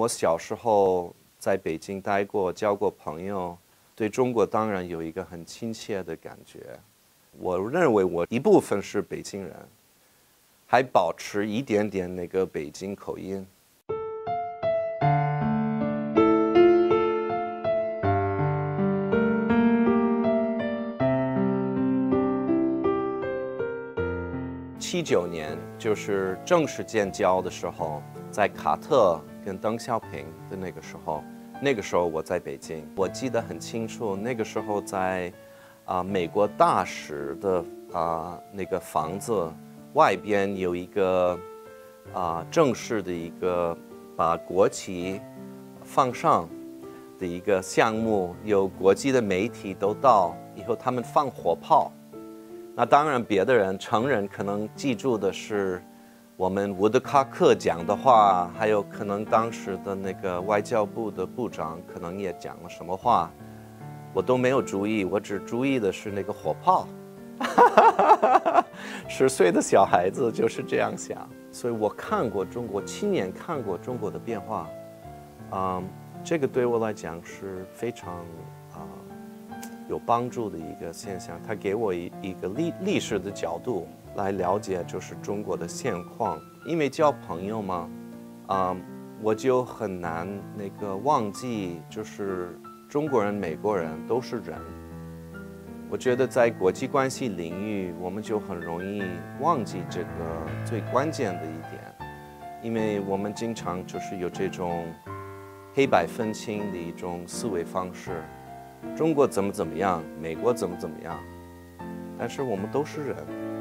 我小时候在北京待过，交过朋友，对中国当然有一个很亲切的感觉。我认为我一部分是北京人，还保持一点点那个北京口音。79年就是正式建交的时候，在卡特跟邓小平的那个时候我在北京，我记得很清楚。那个时候在美国大使的那个房子外边有一个正式的一个把国旗放上的一个项目，有国际的媒体都到，以后他们放火炮。那当然，别的人成人可能记住的是我们伍德卡克讲的话，还有可能当时的那个外交部的部长可能也讲了什么话，我都没有注意，我只注意的是那个火炮。10岁的小孩子就是这样想，所以我看过中国，亲眼看过中国的变化，这个对我来讲是非常有帮助的一个现象，它给我一个历史的角度来了解就是中国的现况。因为交朋友嘛，我就很难那个忘记，就是中国人、美国人都是人。我觉得在国际关系领域，我们就很容易忘记这个最关键的一点，因为我们经常就是有这种黑白分清的一种思维方式。中国怎么样，美国怎么样，但是我们都是人。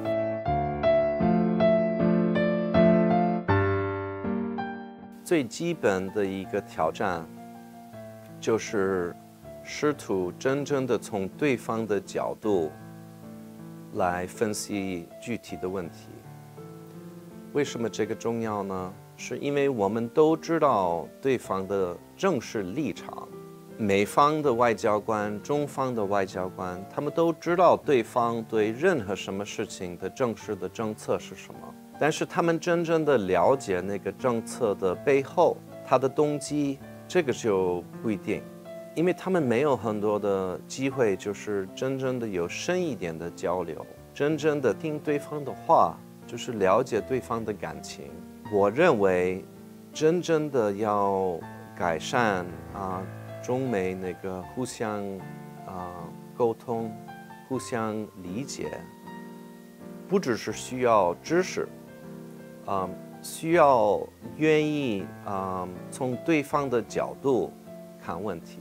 最基本的一个挑战就是试图真正的从对方的角度来分析具体的问题。为什么这个重要呢？是因为我们都知道对方的正式立场。美方的外交官、中方的外交官，他们都知道对方对任何什么事情的正式的政策是什么，但是他们真正的了解那个政策的背后，它的动机，这个就不一定，因为他们没有很多的机会，就是真正的有深一点的交流，真正的听对方的话，就是了解对方的感情。我认为，真正的要改善中美那个互相沟通、互相理解，不只是需要知识，需要愿意从对方的角度看问题。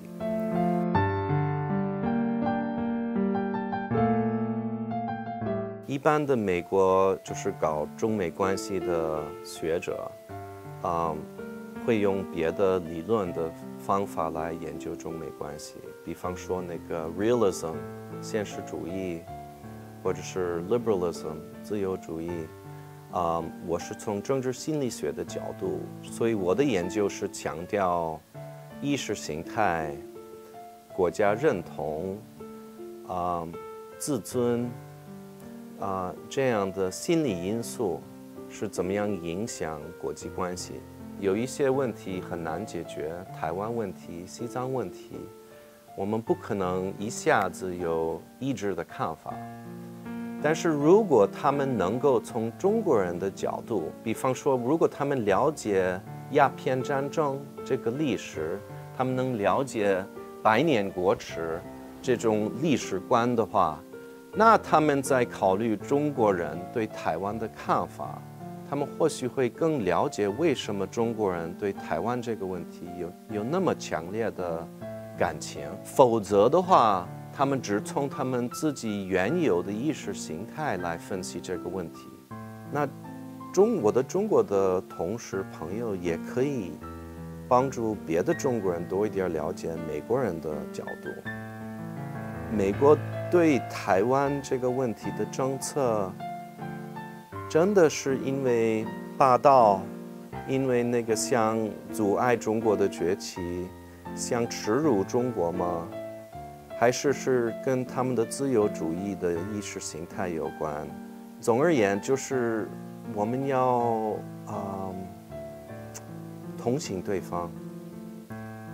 一般的美国就是搞中美关系的学者，会用别的理论的方法来研究中美关系，比方说那个 realism 现实主义，或者是 liberalism 自由主义。我是从政治心理学的角度，所以我的研究是强调意识形态、国家认同、自尊这样的心理因素是怎么样影响国际关系。有一些问题很难解决，台湾问题、西藏问题，我们不可能一下子有一致的看法。但是如果他们能够从中国人的角度，比方说，如果他们了解鸦片战争这个历史，他们能了解百年国耻这种历史观的话，那他们在考虑中国人对台湾的看法，他们或许会更了解为什么中国人对台湾这个问题有那么强烈的感情。否则的话，他们只从他们自己原有的意识形态来分析这个问题。那我的中国的同事朋友也可以帮助别的中国人多一点了解美国人的角度。美国对台湾这个问题的政策真的是因为霸道，因为那个想阻碍中国的崛起，想耻辱中国吗？还是跟他们的自由主义的意识形态有关？总而言之，就是我们要同情对方，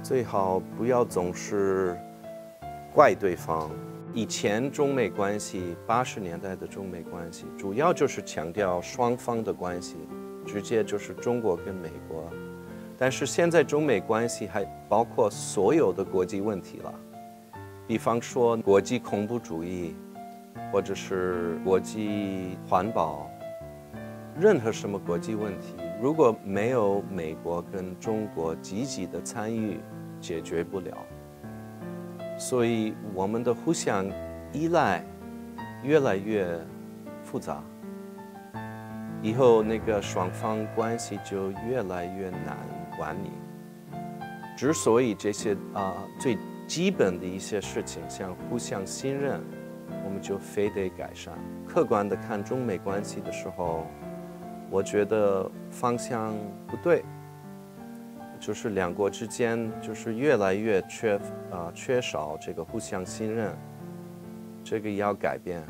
最好不要总是怪对方。以前中美关系，80年代的中美关系，主要就是强调双方的关系，直接就是中国跟美国。但是现在中美关系还包括所有的国际问题了，比方说国际恐怖主义，或者是国际环保，任何什么国际问题，如果没有美国跟中国积极的参与，解决不了。所以我们的互相依赖越来越复杂，以后那个双方关系就越来越难管理。之所以这些最基本的一些事情，像互相信任，我们就非得改善。客观的看中美关系的时候，我觉得方向不对，就是两国之间就是越来越缺少这个互相信任，这个要改变。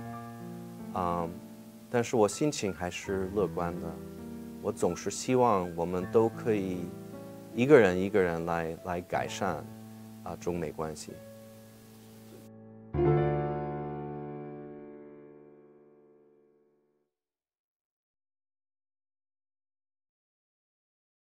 但是我心情还是乐观的，我总是希望我们都可以一个人一个人来改善中美关系。